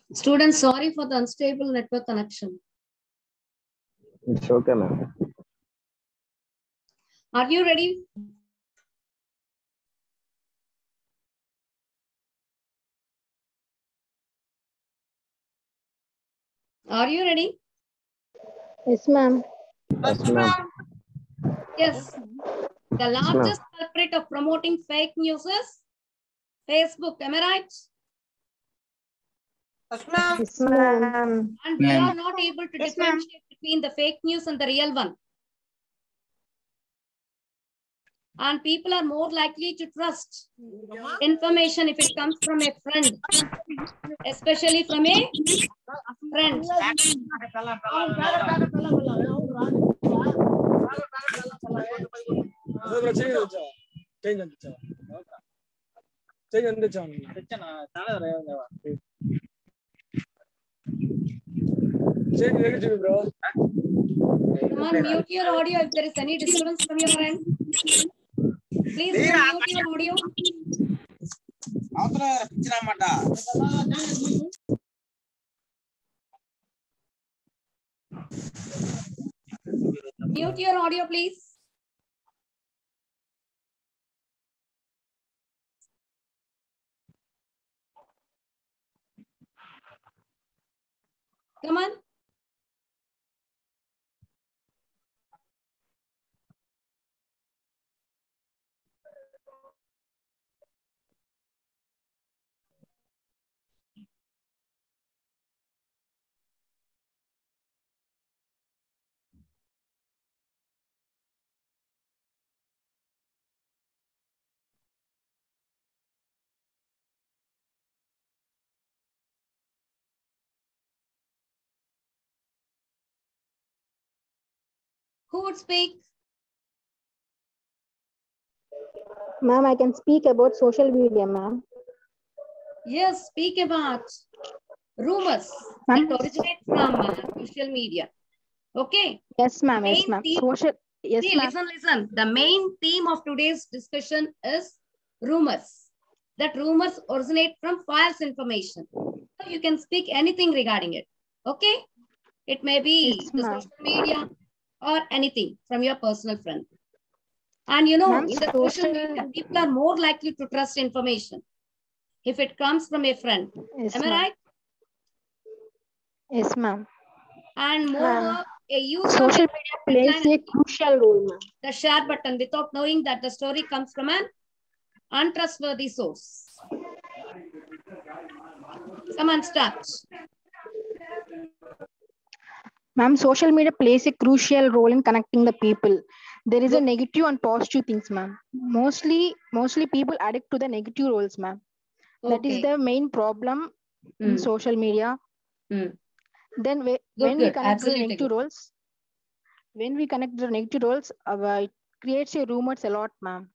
Students, sorry for the unstable network connection. It's okay, ma'am. Are you ready? Are you ready? Yes, ma'am. Yes, ma'am. Yes. The largest culprit of promoting fake news is Facebook. Am I right? Yes, ma'am. And we are not able to differentiate between the fake news and the real one. And people are more likely to trust information if it comes from a friend, especially from a friend. Come on, mute your audio if there is any disturbance from your end. Please mute your audio. Mute your audio, please. Come on. Who would speak? Ma'am, I can speak about social media, ma'am. Yes, speak about rumors that originate from social media. Okay. Yes, ma'am. Yes, ma'am. Social. Yes, ma'am. Listen. The main theme of today's discussion is rumors. That rumors originate from false information. So you can speak anything regarding it. Okay. It may be Yes, the social media or anything from your personal friend. And you know, in the social media, people are more likely to trust information if it comes from a friend. Yes, am I right? Yes, ma'am. And moreover, a user social media plays a crucial role, ma'am. The share button without knowing that the story comes from an untrustworthy source. Someone start. Ma'am, social media plays a crucial role in connecting the people. There is a negative and positive things, ma'am. Mostly people addict to the negative roles, ma'am. That is the main problem in social media. Then when we connect to the negative roles, it creates a rumors a lot, ma'am.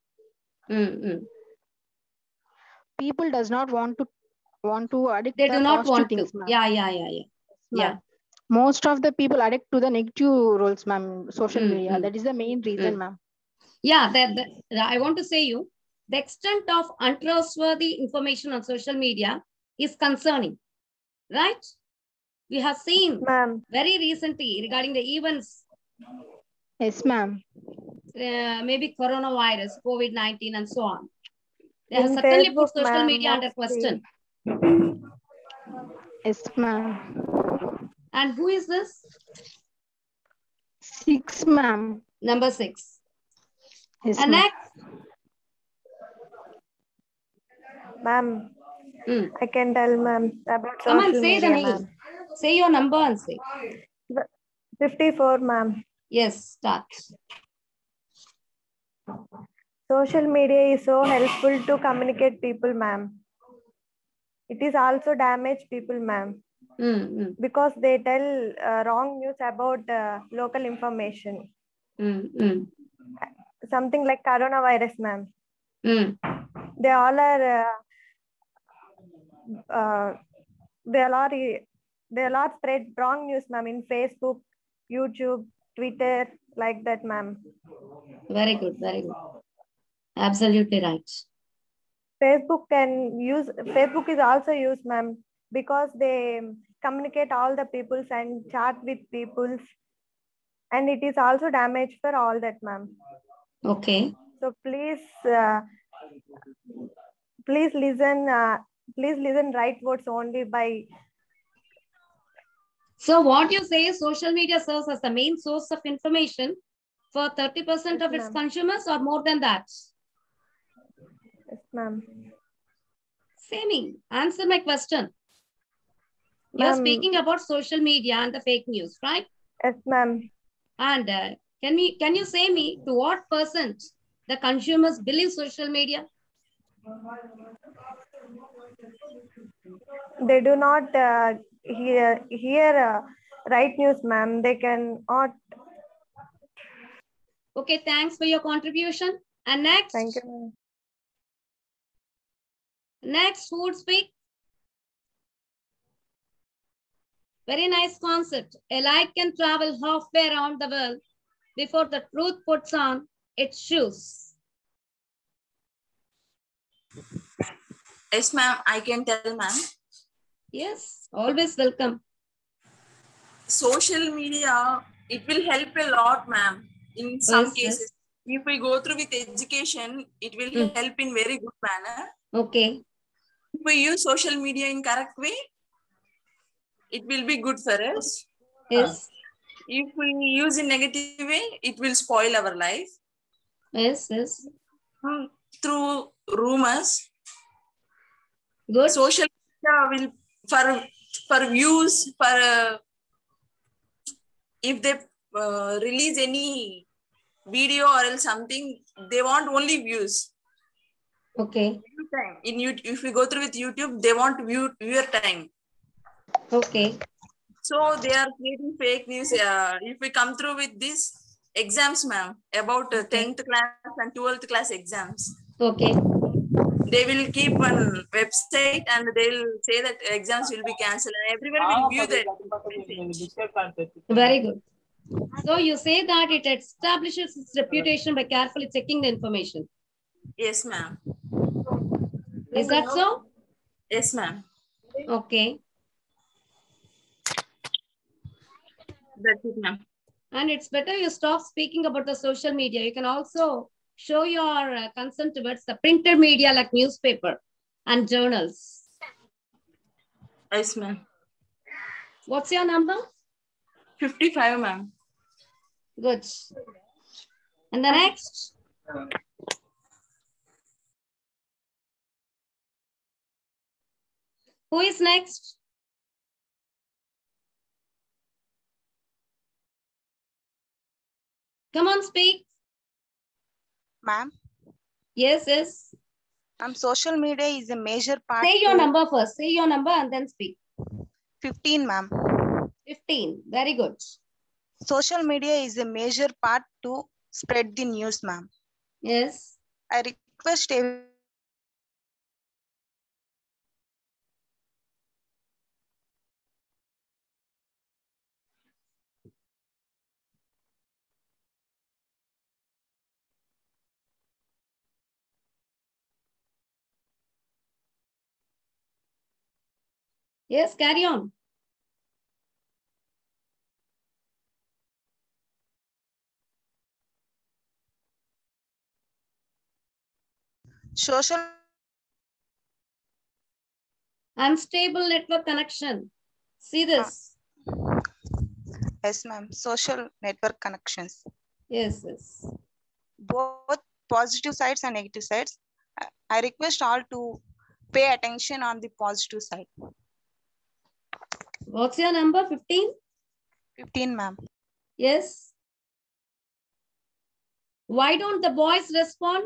People does not want to addict they the do not positive want things, to. ma'am. Yeah. Most of the people addict to the negative roles, ma'am. Social media. That is the main reason, ma'am. Yeah, I want to say you, the extent of untrustworthy information on social media is concerning, right? We have seen very recently regarding the events. Yes, ma'am. Maybe coronavirus, COVID-19 and so on. They have certainly put social media under question. Yes, ma'am. And who is this? 6, ma'am. Number 6. Yes, and next? Ma'am, I can tell, ma'am, about Come on, social say media, the name. ma'am. Say your number and say. 54, ma'am. Yes, start. Social media is so helpful to communicate people, ma'am. It is also damage people, ma'am. Because they tell wrong news about local information. Something like coronavirus, ma'am. They all spread wrong news, ma'am, in Facebook, YouTube, Twitter, like that, ma'am. Very good, very good. Absolutely right. Facebook is also used, ma'am, because they communicate all the peoples and chat with peoples, and it is also damage for all that, ma'am. Okay. So please listen right words only by. So what you say is social media serves as the main source of information for 30% of its consumers, or more than that? Yes, ma'am. Sammy, answer my question. You're speaking about social media and the fake news, right? Yes, ma'am. And can you say me to what percent the consumers believe social media? They do not hear right news, ma'am. They cannot. Okay, thanks for your contribution. And next? Thank you, ma'am. Next, who would speak? Very nice concept. A light can travel halfway around the world before the truth puts on its shoes. Yes, ma'am. I can tell, ma'am. Yes, always welcome. Social media, it will help a lot, ma'am. In some cases, if we go through with education, it will help in very good manner. Okay. If we use social media in correct way, it will be good for us. Yes. If we use in negative way, it will spoil our life. Yes, yes. Through rumors. Good. Social media will for views, for if they release any video or else something, they want only views. Okay. In YouTube, if we go through with YouTube, they want viewer time. Okay. So they are creating fake news. If we come through with this exams, ma'am, about 10th class and 12th class exams. Okay. They will keep one website and they'll say that exams will be cancelled and everyone will view that. Very good. So you say that it establishes its reputation by carefully checking the information. Yes, ma'am. Is that so? Yes, ma'am. Okay. That's it, ma'am. And it's better you stop speaking about the social media. You can also show your concern towards the printed media like newspaper and journals. Yes, ma'am. What's your number? 55, ma'am. Good. And the next? Who is next? Come on, speak. Ma'am? Yes, yes. Social media is a major part. Say your number first. Say your number and then speak. 15, ma'am. 15. Very good. Social media is a major part to spread the news, ma'am. Yes. I request everyone. Yes, carry on. Social. Unstable network connection. See this. Yes, ma'am. Social network connections. Yes, yes. Both positive sides and negative sides. I request all to pay attention on the positive side. What's your number? 15? 15, ma'am. Yes. Why don't the boys respond?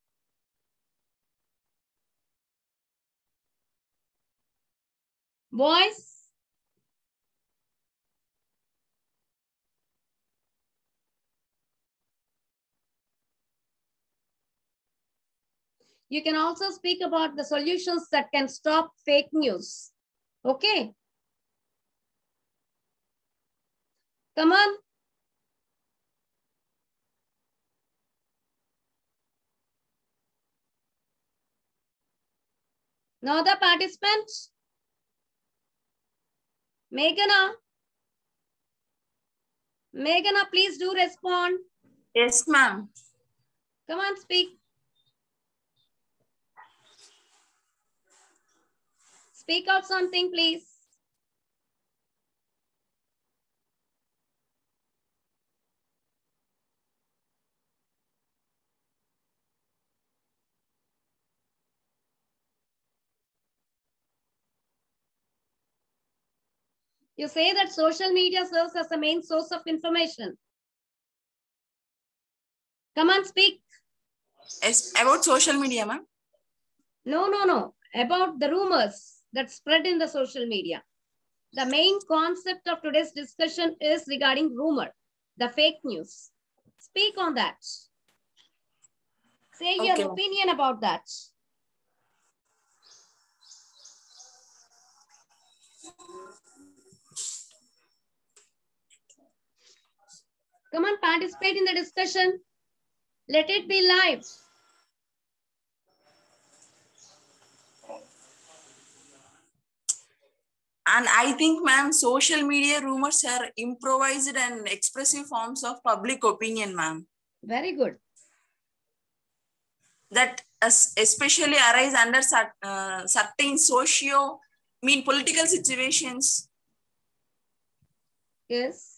Boys? You can also speak about the solutions that can stop fake news. Okay. Come on. Now the participants. Meghana, please do respond. Yes, ma'am. Come on, speak. Speak out something, please. You say that social media serves as the main source of information. Come on, speak. Yes, about social media, ma'am. No. About the rumors that spread in the social media. The main concept of today's discussion is regarding rumor, the fake news. Speak on that. Say your opinion about that. Come on, participate in the discussion. Let it be live. And I think, ma'am, social media rumors are improvised and expressive forms of public opinion, ma'am. Very good. That especially arise under certain political situations. Yes.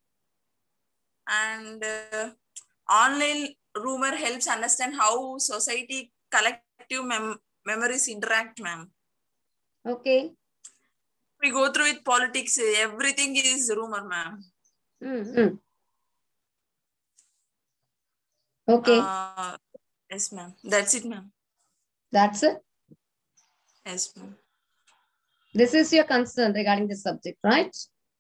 And online rumor helps understand how society collective memories interact, ma'am. Okay. We go through with politics, everything is rumor, ma'am. Mm-hmm. Okay. Yes, ma'am. That's it, ma'am. That's it? Yes, ma'am. This is your concern regarding this subject, right?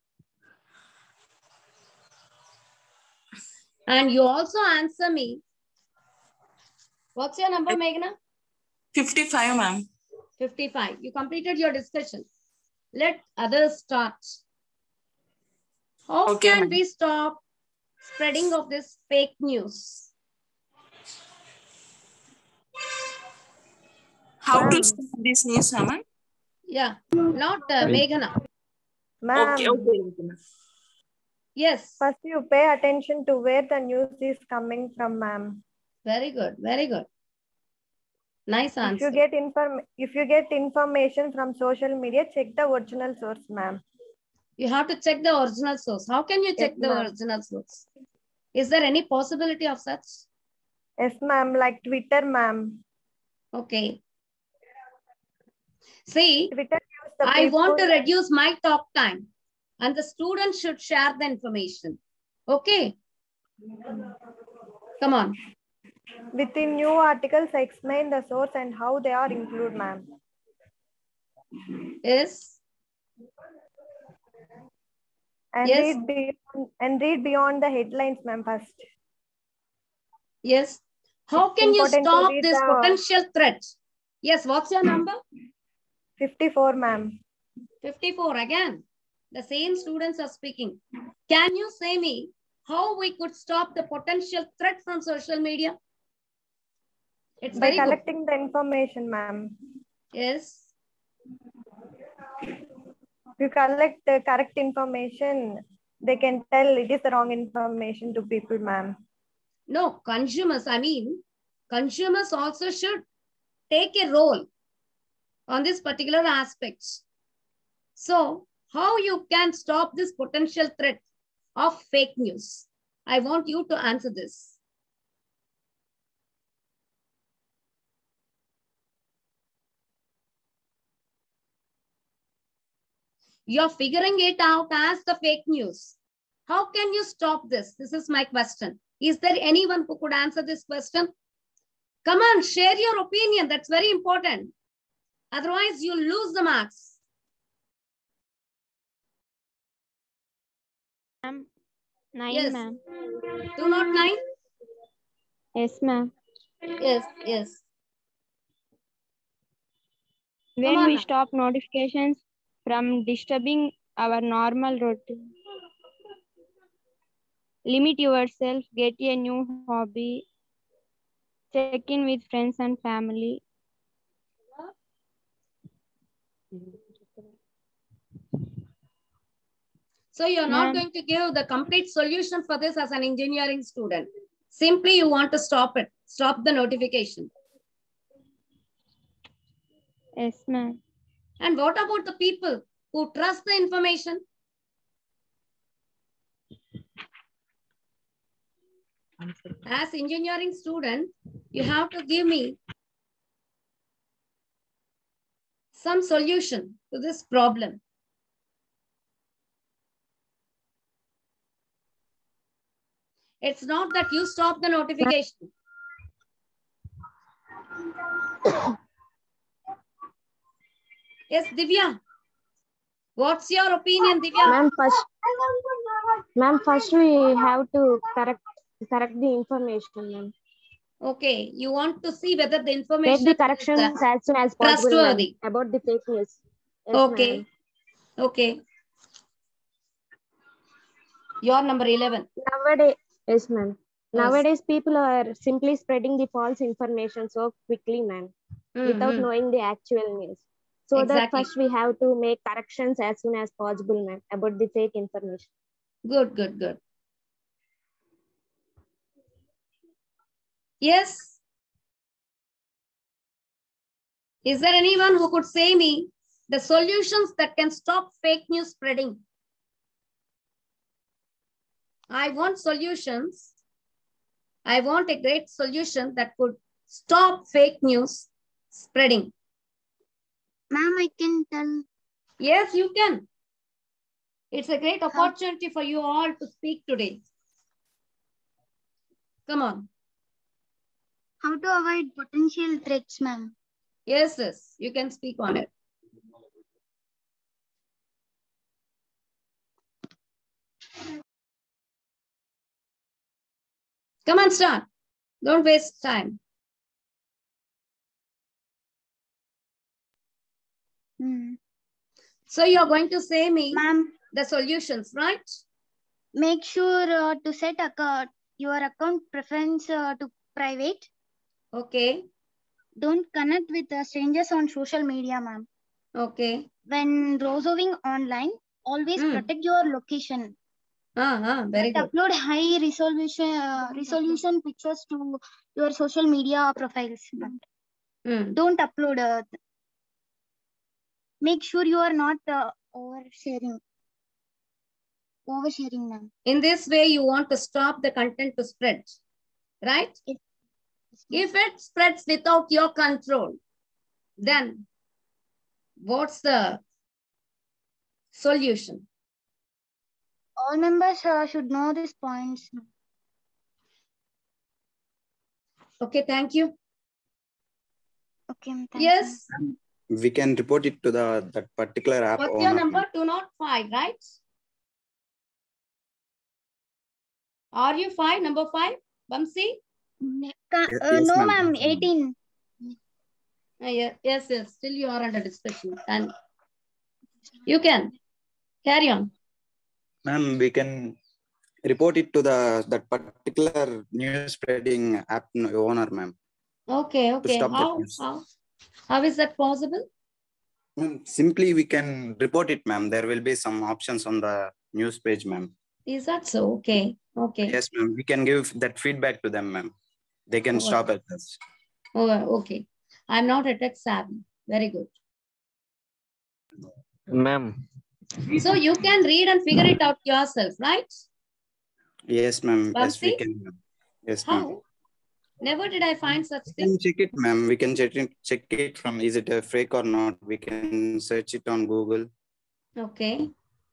And you also answer me. What's your number, Meghana? 55, ma'am. 55. You completed your discussion. Let others start. How can we stop spreading of this fake news? How to stop this news, ma'am? Yeah, not Meghana. Ma'am. Okay. Yes. First, you pay attention to where the news is coming from, ma'am. Very good. Very good. Nice answer. If you get information from social media, check the original source, ma'am. You have to check the original source. How can you check the original source? Is there any possibility of such? Yes, ma'am. Like Twitter, ma'am. Okay. See, I want to reduce my talk time and the students should share the information. Okay. Come on. Within new articles, explain the source and how they are included, ma'am. Yes. And yes. read beyond the headlines, ma'am, first. Yes. How can you stop this potential threat? Yes, what's your number? 54, ma'am. 54 again. The same students are speaking. Can you say me how we could stop the potential threat from social media? It's by collecting the information, ma'am. Yes. If you collect the correct information, they can tell it is the wrong information to people, ma'am. No, consumers also should take a role on this particular aspect. So, how you can stop this potential threat of fake news? I want you to answer this. You're figuring it out as the fake news. How can you stop this? This is my question. Is there anyone who could answer this question? Come on, share your opinion. That's very important. Otherwise, you'll lose the marks. Ma'am, 9, yes. ma'am. 209? Yes, ma'am. Yes. When we stop notifications from disturbing our normal routine. Limit yourself, get a new hobby, check in with friends and family. So you're not going to give the complete solution for this as an engineering student. Simply you want to stop it. Stop the notification. Yes, ma'am. And what about the people who trust the information? As engineering student, you have to give me some solution to this problem. It's not that you stop the notification. Yes, Divya. What's your opinion, Divya? Ma'am, first we have to correct the information, ma'am. Okay, you want to see whether the information take the corrections as soon as possible, trustworthy about the fake news. Yes, okay, okay. Your number 11. Nowadays, yes, ma'am. Nowadays, people are simply spreading the false information so quickly, ma'am, without knowing the actual news. So that first we have to make corrections as soon as possible, ma'am, about the fake information. Good, good, good. Yes. Is there anyone who could say me the solutions that can stop fake news spreading? I want solutions. I want a great solution that could stop fake news spreading. Ma'am, I can tell. Yes, you can. It's a great opportunity for you all to speak today. Come on. How to avoid potential threats, ma'am? Yes, yes, you can speak on it. Come on, start. Don't waste time. So you're going to say me the solutions, right? Make sure to set your account preference to private. Okay. Don't connect with strangers on social media, ma'am. Okay. When browsing online, always protect your location. Very good. Upload high resolution pictures to your social media profiles. Don't upload. Make sure you are not oversharing. Oversharing, ma'am. In this way, you want to stop the content to spread, right? If it spreads without your control, then what's the solution? All members should know these points. Okay, thank you. Okay, thank yes. you. We can report it to that particular app. What's your number? 205, right? Are you 5? Number 5? Bamsi? Yes, no, ma'am. 18. Yes. Still you are under discussion. And you can carry on. Ma'am, we can report it to that particular news spreading app owner, ma'am. Okay. How is that possible? Simply we can report it, ma'am. There will be some options on the news page, ma'am. Is that so? Okay. Yes, ma'am. We can give that feedback to them, ma'am. They can stop at us. Oh, okay. I'm not a tech savvy. Very good. Ma'am. So you can read and figure it out yourself, right? Yes, ma'am. Yes, we can. Yes, ma'am. How? Never did I find such thing. We can check it, ma'am. We can check it from is it a fake or not. We can search it on Google. Okay.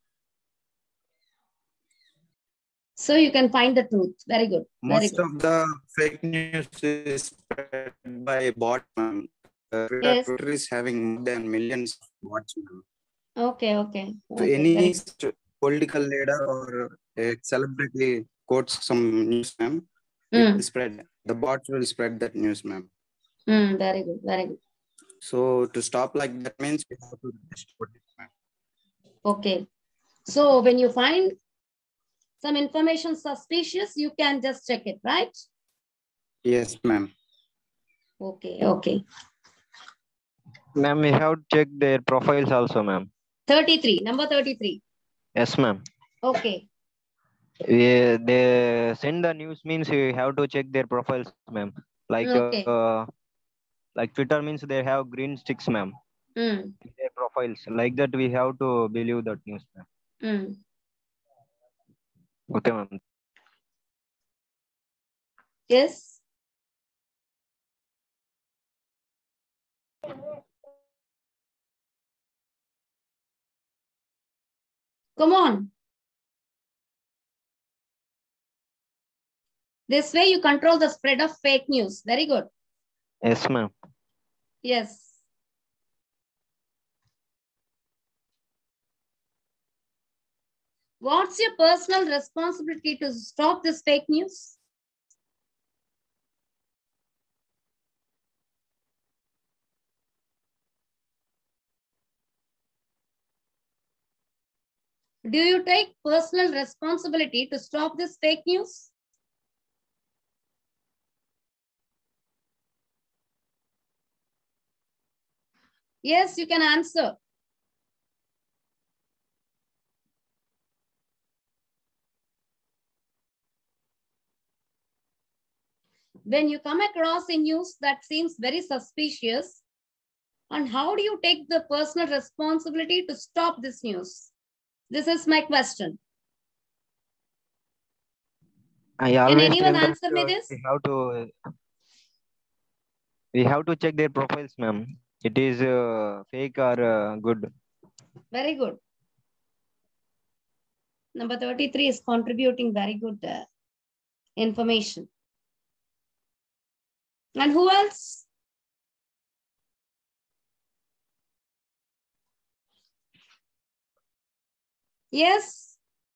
So you can find the truth. Very good. Most of the fake news is spread by bots, ma'am. Twitter is having more than millions of bots, ma'am. Okay. So any political leader or a celebrity quotes some news, ma'am, it will spread. The bots will spread that news, ma'am. Very good. So to stop like that means we have to destroy it, ma'am. Okay. So when you find some information suspicious, you can just check it, right? Yes, ma'am. Okay. Ma'am, we have checked their profiles also, ma'am. 33, number 33. Yes, ma'am. Okay. They send the news means you have to check their profiles, ma'am. Okay. Like Twitter means they have green sticks, ma'am. Their profiles. Like that, we have to believe that news, ma'am. Okay, ma'am. Yes. Come on. This way you control the spread of fake news. Very good. Yes, ma'am. Yes. What's your personal responsibility to stop this fake news? Do you take personal responsibility to stop this fake news? Yes, you can answer. When you come across a news that seems very suspicious, and how do you take the personal responsibility to stop this news? This is my question. I always Can anyone answer me this? We have to check their profiles, ma'am. It is fake or good. Very good. Number 33 is contributing very good information. And who else? Yes.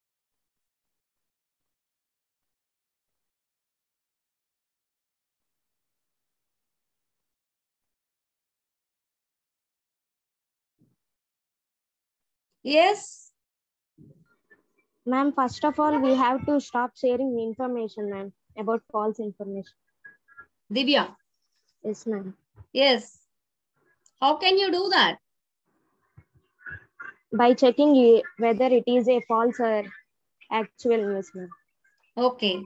Yes. Ma'am, first of all, we have to stop sharing information, ma'am, about false information. Divya. Yes, ma'am. Yes. How can you do that? By checking whether it is a false or actual news, ma'am. Okay.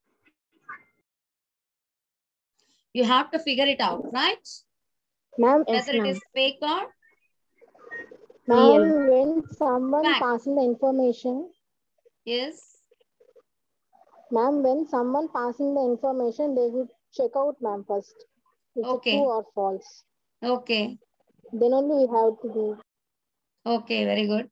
You have to figure it out, right? Ma'am, whether it is fake or ma'am, when someone passing the information. Yes. Ma'am, when someone passing the information, they would check out, ma'am, first. It's true or false. Okay. Then only we have to do. Okay, very good.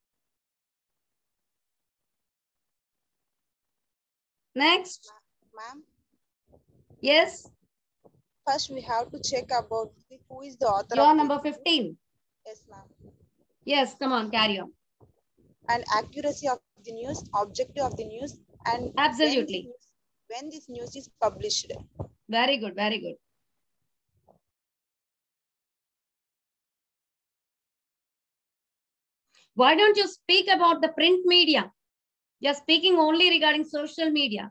Next. Ma'am? Yes. First, we have to check about who is the author. You're number 15. Yes, ma'am. Yes, come on, carry on. And accuracy of the news, objective of the news, and absolutely when this news is published. Very good, very good. Why don't you speak about the print media? You're speaking only regarding social media.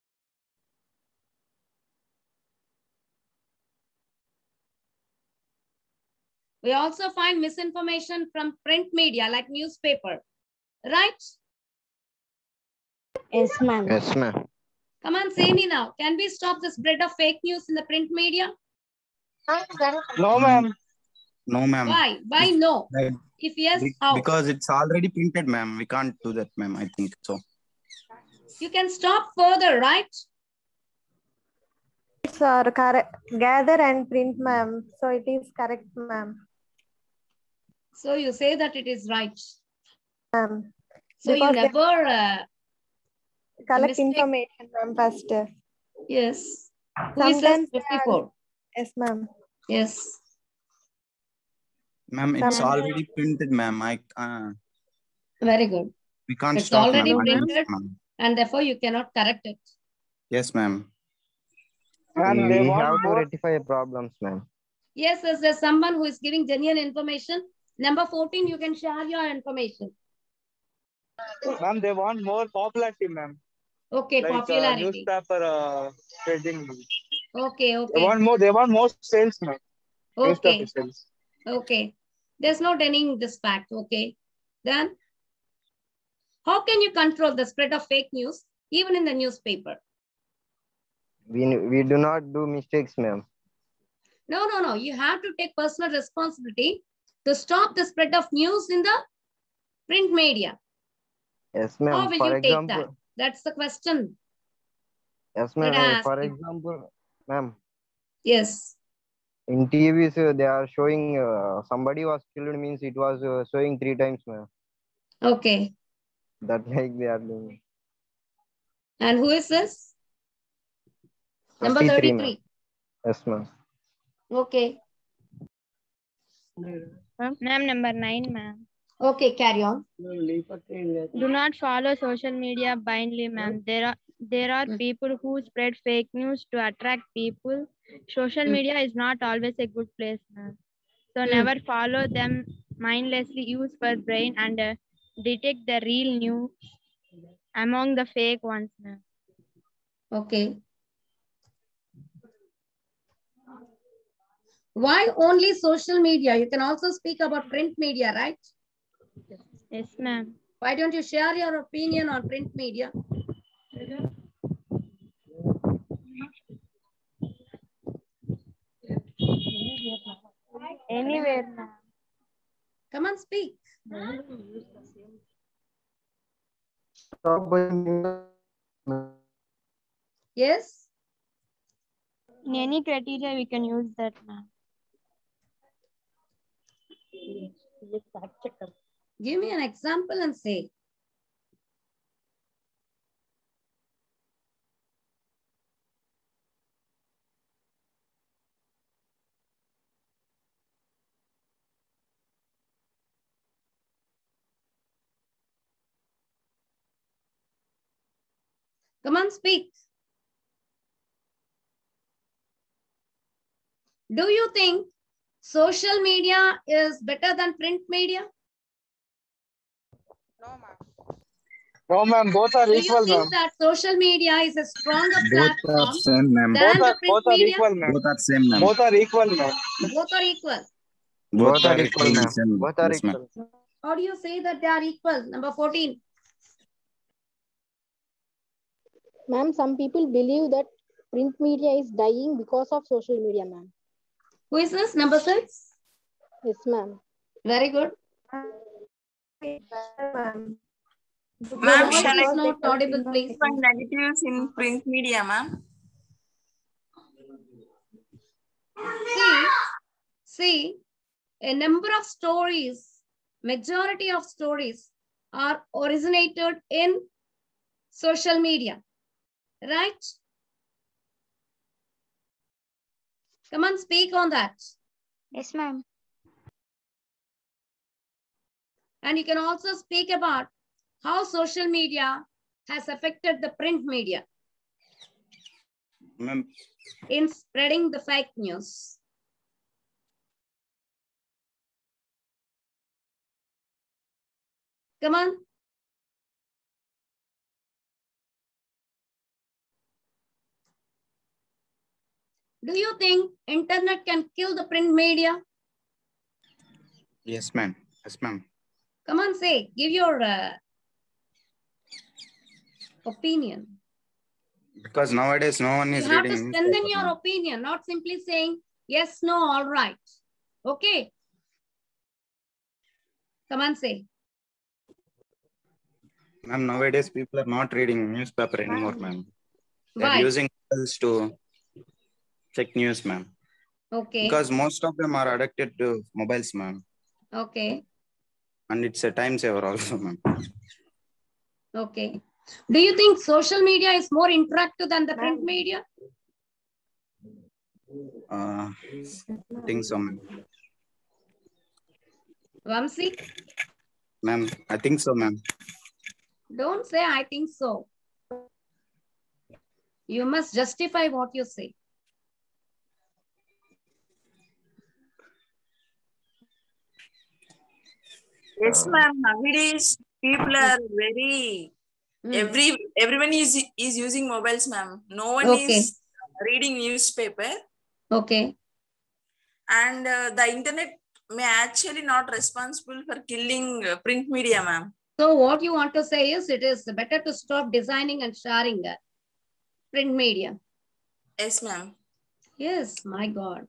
We also find misinformation from print media like newspaper, right? Yes, ma'am. Yes, ma'am. Come on, say me now. Can we stop the spread of fake news in the print media? No, ma'am. No, ma'am. Why? Why no? If yes, how? Because it's already printed, ma'am. We can't do that, ma'am. I think so. You can stop further, right? Sir, correct. Gather and print, ma'am. So it is correct, ma'am. So you say that it is right. Ma'am. So you never collect information, ma'am, first. Yes. Who is left 54? Yes, ma'am. Yes. Ma'am, it's already printed, ma'am. Very good. We can't it's stop, already ma'am. Printed, and therefore you cannot correct it. Yes, ma'am. We have to rectify problems, ma'am. Yes, there's someone who is giving genuine information. Number 14, you can share your information. Ma'am, they want more popularity, ma'am. Okay, like, popularity. Newspaper spreading. Okay, okay. They want more sales, ma'am. Okay. Sales. Okay. There's no denying this fact. Okay. Then How can you control the spread of fake news even in the newspaper? We do not do mistakes, ma'am. No. You have to take personal responsibility to stop the spread of news in the print media. Yes, ma'am. How will you take that? That's the question. Yes, ma'am. For example, ma'am. Yes. In TVs, they are showing somebody was killed means it was showing 3 times, ma'am. Okay. That like they are doing. And who is this? Number 33. Yes, ma'am. Okay. Ma'am, number 9, ma'am. Okay, carry on. Do not follow social media blindly, ma'am. There are people who spread fake news to attract people. Social media is not always a good place, ma'am. So never follow them mindlessly. Use your brain and detect the real news among the fake ones, ma'am. Okay. Why only social media? You can also speak about print media, right? Yes, ma'am. Why don't you share your opinion on print media? Anywhere, ma'am. Come on, speak. Yes? In any criteria, we can use that, ma'am. Give me an example and say. Come on, speak. Do you think social media is better than print media? No, ma'am. No, ma'am. Both are equal, ma'am. Do you think that social media is a stronger platform Both are same, ma'am. than the print media? Equal, ma'am. Both are same, ma'am. Both are equal, ma'am. Both are equal. Both are equal, ma'am. Same. Both are Yes, equal. How do you say that they are equal? Number 14. Ma'am, some people believe that print media is dying because of social media, ma'am. Who is this? Number 6? Yes, ma'am. Very good. Ma'am, shall I not audible, please? Negatives in print media, ma'am. See, a number of stories, majority of stories are originated in social media, right? Come on, speak on that. Yes, ma'am. And you can also speak about how social media has affected the print media in spreading the fake news. Come on. Do you think internet can kill the print media? Yes, ma'am. Yes, ma'am. Come on, say, give your opinion. Because nowadays no one is reading. You have to strengthen your opinion, not simply saying yes, no, all right. Okay. Come on, say. Ma'am, nowadays people are not reading newspaper anymore, ma'am. They're Why? using mobiles to check news, ma'am. Okay. Because most of them are addicted to mobiles, ma'am. Okay. And it's a time saver also, ma'am. Okay. Do you think social media is more interactive than the print media? I think so, ma'am. Vamsi? Ma'am, I think so, ma'am. Don't say I think so. You must justify what you say. Yes, ma'am. Nowadays, people are very, everyone is using mobiles, ma'am. No one is reading newspaper. Okay. And the internet may actually not responsible for killing print media, ma'am. So what you want to say is it is better to stop designing and sharing print media. Yes, ma'am. Yes, my God.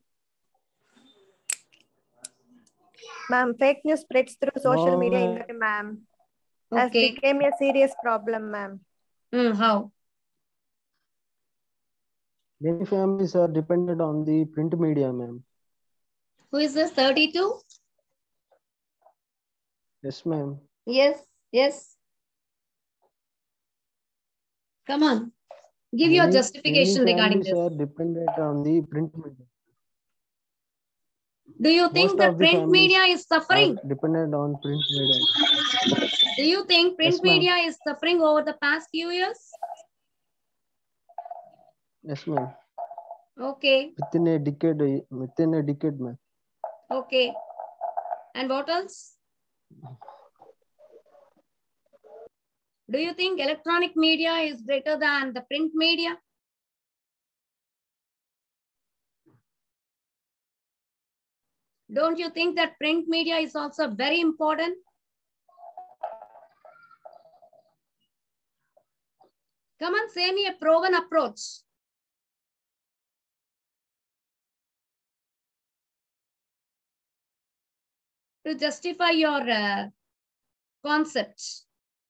Ma'am, fake news spreads through social media in India, ma'am. Has become a serious problem, ma'am. How? Many families are dependent on the print media, ma'am. Who is this? 32? Yes, ma'am. Yes, yes. Come on. Give your justification regarding this. Many families are dependent on the print media. Do you think that print media is suffering? Dependent on print media. Do you think print media is suffering over the past few years? Yes, ma'am. Okay. Within a decade, ma'am. Okay. And what else? Do you think electronic media is greater than the print media? Don't you think that print media is also very important? Come on, say me a proven approach. To justify your concept.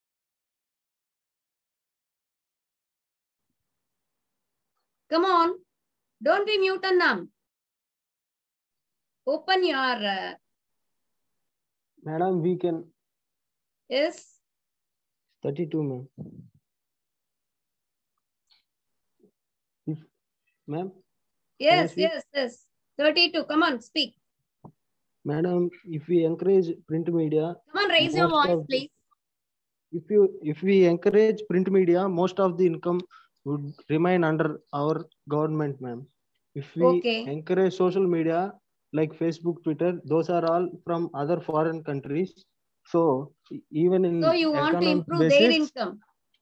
Come on, don't be mute and numb. Open your... Madam, we can... Yes? 32, ma'am. Ma'am? Yes, yes, yes. 32, come on, speak. Madam, if we encourage print media... Come on, raise your voice, please. If we encourage print media, most of the income would remain under our government, ma'am. If we encourage social media like Facebook, Twitter, those are all from other foreign countries. So even in you want to improve their income?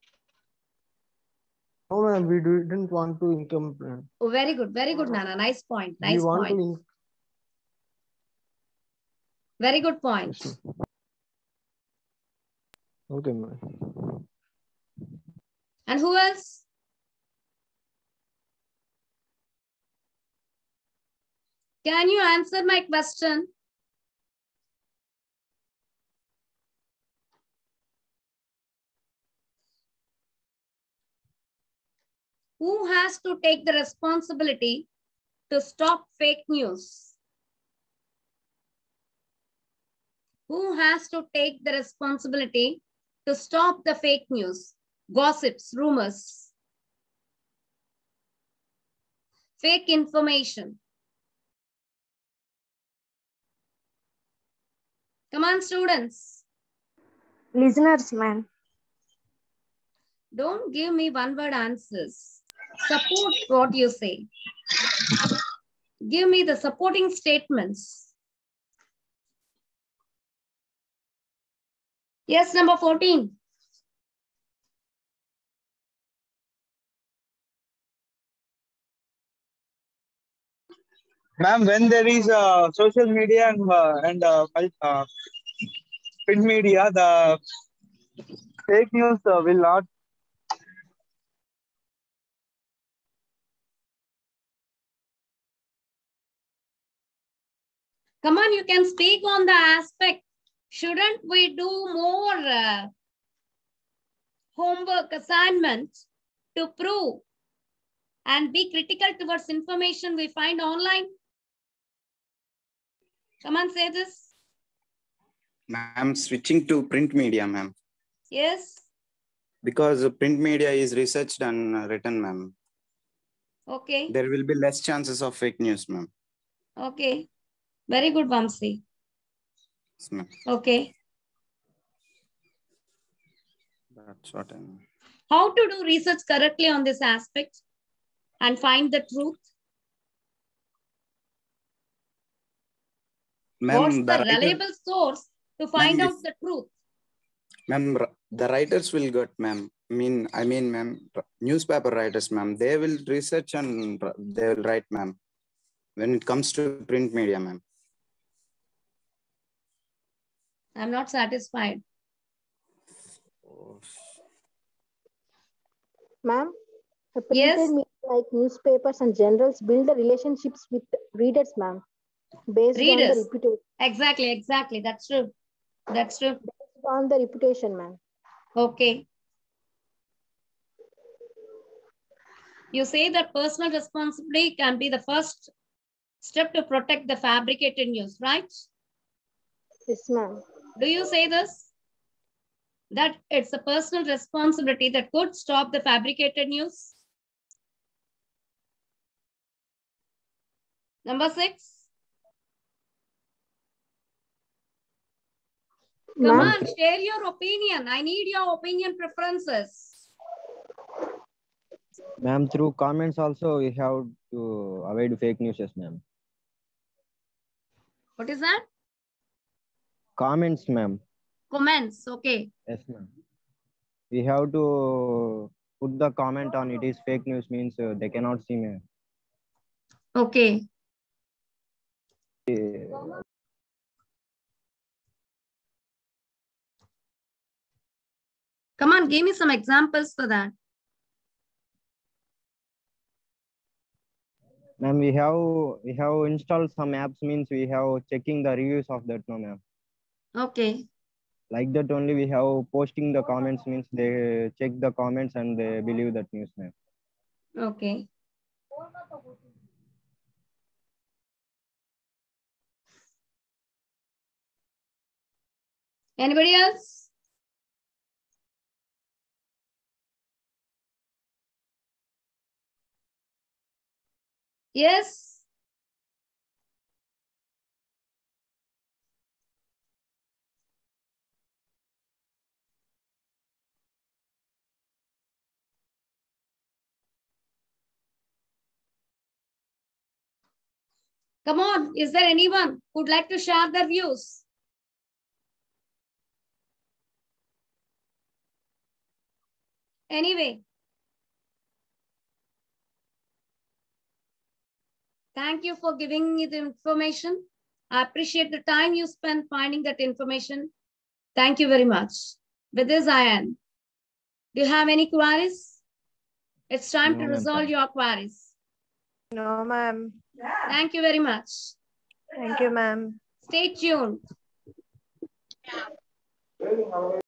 No, ma'am, we didn't want to income. Oh, very good, Nana. Nice point. Nice point. Very good point. Yes, okay, ma'am. And who else? Can you answer my question? Who has to take the responsibility to stop fake news? Who has to take the responsibility to stop the fake news, gossips, rumors, fake information? Come on, students. Listeners, ma'am. Don't give me one-word answers. Support what you say. Give me the supporting statements. Yes, number 14. Ma'am, when there is social media and print media, the fake news will not. Come on, you can speak on the aspect. Shouldn't we do more homework assignments to prove and be critical towards information we find online? Come on, say this. Ma'am, switching to print media, ma'am. Yes. Because print media is researched and written, ma'am. Okay. There will be less chances of fake news, ma'am. Okay. Very good, Vamsi. Yes, ma'am. Okay. That's what I mean. How to do research correctly on this aspect and find the truth? What's the reliable source to find out the truth? Ma'am, the writers will get, ma'am. I mean, ma'am, newspaper writers, ma'am. They will research and they will write, ma'am. When it comes to print media, ma'am. I'm not satisfied. Ma'am, the printed media like newspapers and journals build the relationships with readers, ma'am, based on the reputation. Exactly. That's true. Based on the reputation, ma'am. Okay. You say that personal responsibility can be the first step to protect the fabricated news, right? Yes, ma'am. Do you say this? That it's a personal responsibility that could stop the fabricated news? Number 6. Come on, share your opinion. I need your opinion preferences. Ma'am, through comments also we have to avoid fake news, ma'am. What is that? Comments, ma'am. Comments, okay. Yes, ma'am. We have to put the comment on it is fake news means they cannot see me. Okay. Come on, give me some examples for that. Ma'am, we have installed some apps means we have checking the reviews of that, no, ma'am. Okay. Like that only we have posting the comments means they check the comments and they believe that news, ma'am. Okay. Anybody else? Yes. Come on, is there anyone who'd like to share their views? Anyway. Thank you for giving me the information. I appreciate the time you spent finding that information. Thank you very much. With this, I end. Do you have any queries? It's time to resolve your queries. No, ma'am. Thank you very much. Thank you, ma'am. Stay tuned.